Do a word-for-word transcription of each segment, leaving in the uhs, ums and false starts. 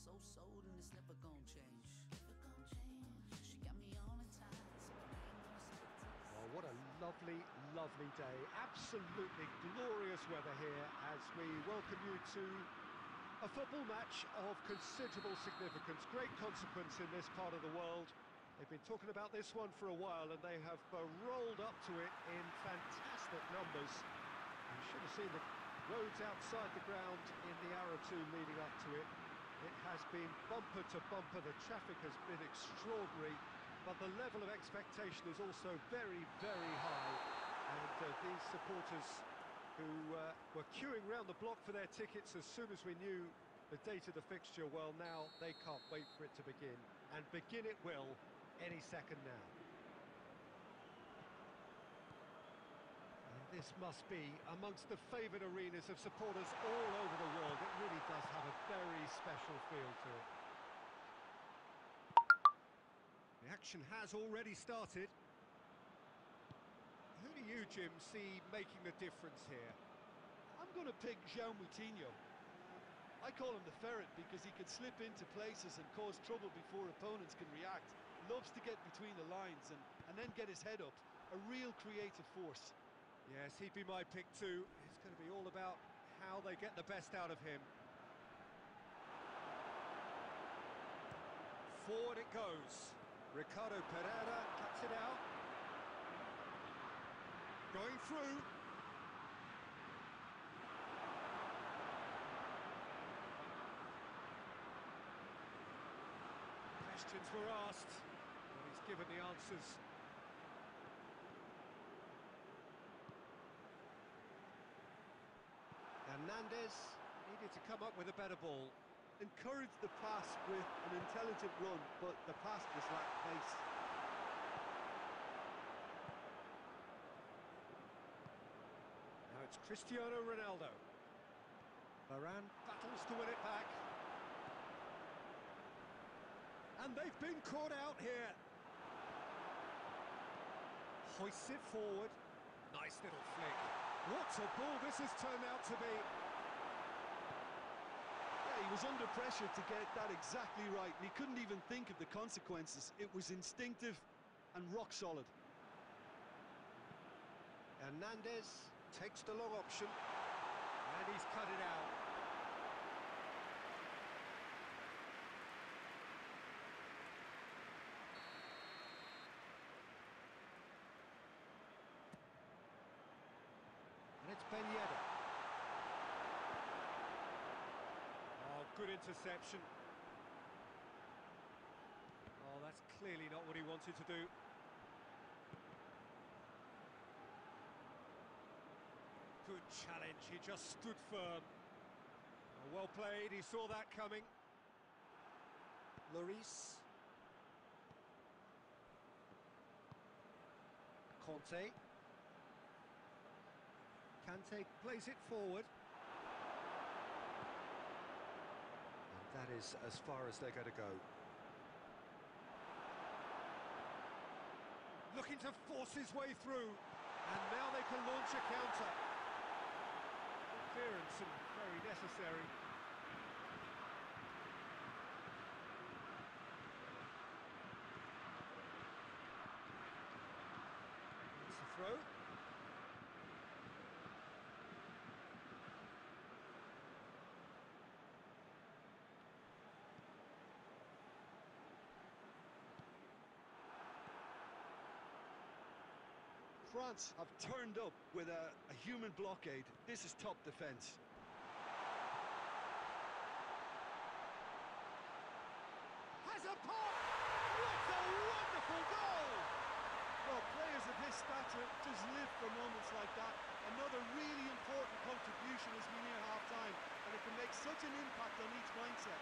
so sold and it's never gonna change. Never gonna change. She got me all in time, so I ain't gonna skip to this. Oh, what a lovely, lovely day. Absolutely glorious weather here as we welcome you to a football match of considerable significance, great consequence in this part of the world. They've been talking about this one for a while and they have uh, rolled up to it in fantastic numbers. You should have seen the roads outside the ground in the hour or two leading up to it. It has been bumper to bumper, the traffic has been extraordinary, but the level of expectation is also very, very high. And uh, these supporters who uh, were queuing round the block for their tickets as soon as we knew the date of the fixture, well, now they can't wait for it to begin. And begin it will any second now. And this must be amongst the favoured arenas of supporters all over the world. It really does have a very special feel to it. The action has already started. Who do you, Jim, see making the difference here? I'm going to pick João Moutinho. I call him the ferret because he can slip into places and cause trouble before opponents can react. Loves to get between the lines and, and then get his head up. A real creative force. Yes, he'd be my pick too. It's going to be all about how they get the best out of him. Forward it goes. Ricardo Pereira cuts it out. Going through. Questions were asked, and he's given the answers. Hernandez needed to come up with a better ball. Encouraged the pass with an intelligent run, but the pass just lacked pace. Now it's Cristiano Ronaldo. Varane battles to win it back. And they've been caught out here. Hoists it forward. Nice little flick. What a ball this has turned out to be. Yeah, he was under pressure to get that exactly right, and he couldn't even think of the consequences. It was instinctive and rock solid. Hernandez takes the long option, and he's cut it out. And it's Ben Yedder. Oh, good interception. Oh, that's clearly not what he wanted to do. Good challenge, he just stood firm. Oh, well played, he saw that coming. Lloris. Conte. Kante plays it forward. And that is as far as they're going to go. Looking to force his way through. And now they can launch a counter. Clearance and very necessary. It's a throw. France have turned up with a, a human blockade. This is top defence. Has a pop! What a wonderful goal! Well, players of his stature just live for moments like that. Another really important contribution as we near half-time, and it can make such an impact on each mindset.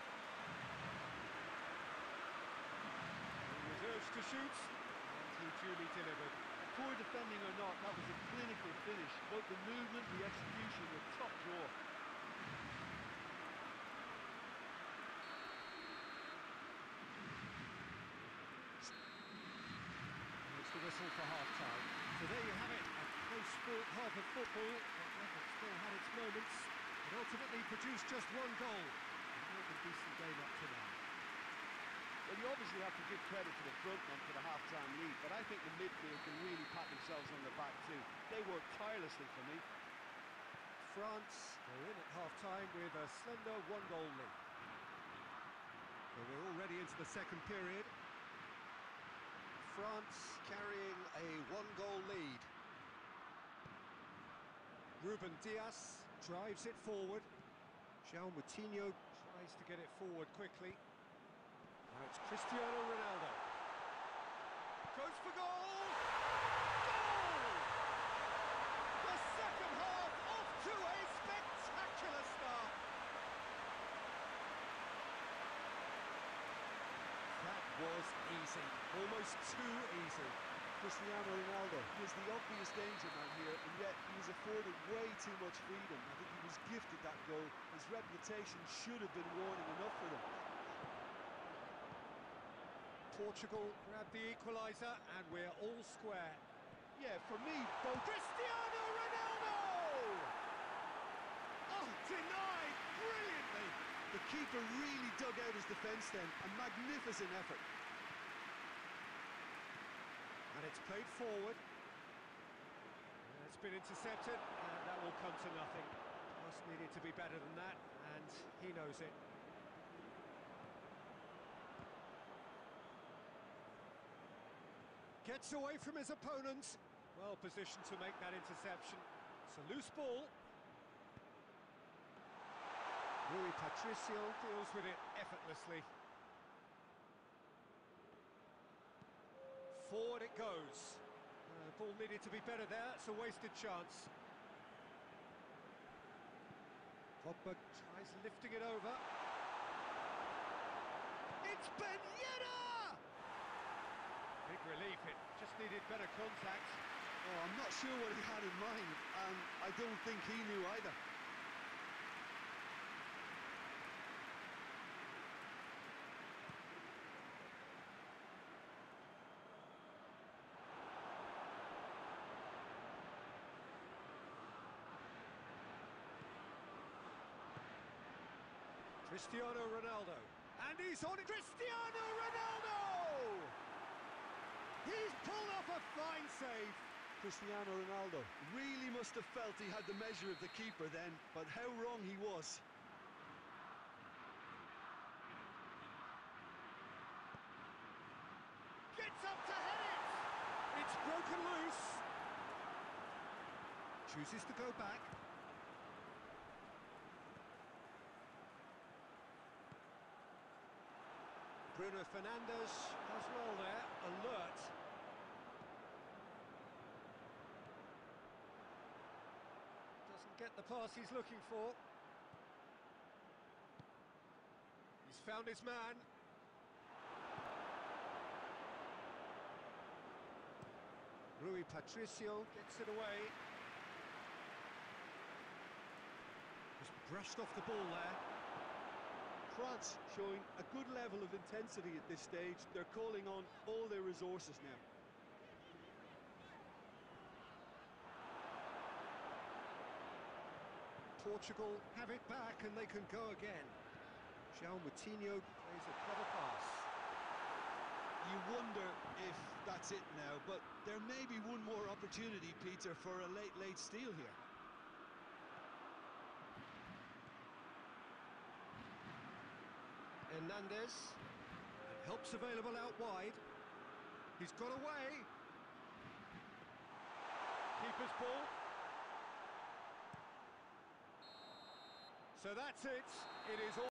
He was urged to shoot, and he duly delivered. Poor defending or not, that was a clinical finish. Both the movement, the execution were top draw. It's the whistle for half-time. So there you have it, a close-fought half of football, but still had its moments. It ultimately produced just one goal. And the decent game up to now. Well, you obviously have to give credit to the front men for the half-time lead, but I think the midfield can really pat themselves on the back too. They work tirelessly for me. France are in at half-time with a slender one-goal lead. So we're already into the second period. France carrying a one-goal lead. Ruben Dias drives it forward. João Moutinho tries to get it forward quickly. Now it's Cristiano Ronaldo. Goes for goal! Goal! The second half off to a spectacular start. That was easy, almost too easy. Cristiano Ronaldo was the obvious danger man here, and yet he was afforded way too much freedom. I think he was gifted that goal. His reputation should have been warning enough for him. Portugal grab the equaliser, and we're all square. Yeah, for me, both... Cristiano Ronaldo! Oh, denied brilliantly! The keeper really dug out his defence then. A magnificent effort. And it's played forward. And it's been intercepted, and that will come to nothing. Just needed to be better than that, and he knows it. Gets away from his opponents. Well positioned to make that interception. It's a loose ball. Rui Patricio deals with it effortlessly. Forward it goes. Uh, the ball needed to be better there. It's a wasted chance. Pogba tries lifting it over. It's Ben Yedder! Big relief, it just needed better contact. Oh, I'm not sure what he had in mind, and I don't think he knew either. Cristiano Ronaldo, and he's on it. Cristiano Ronaldo! He's pulled off a fine save. Cristiano Ronaldo really must have felt he had the measure of the keeper then, but how wrong he was. Gets up to head it! It's broken loose. Chooses to go back. Bruno Fernandes does well there, alert. Doesn't get the pass he's looking for. He's found his man. Rui Patricio gets it away. Just brushed off the ball there. France showing a good level of intensity at this stage. They're calling on all their resources now. Portugal have it back and they can go again. João Moutinho plays a clever pass. You wonder if that's it now, but there may be one more opportunity, Peter, for a late, late steal here. Hernandez, and help's available out wide. He's got away. Keeper's ball. So that's it. It is all.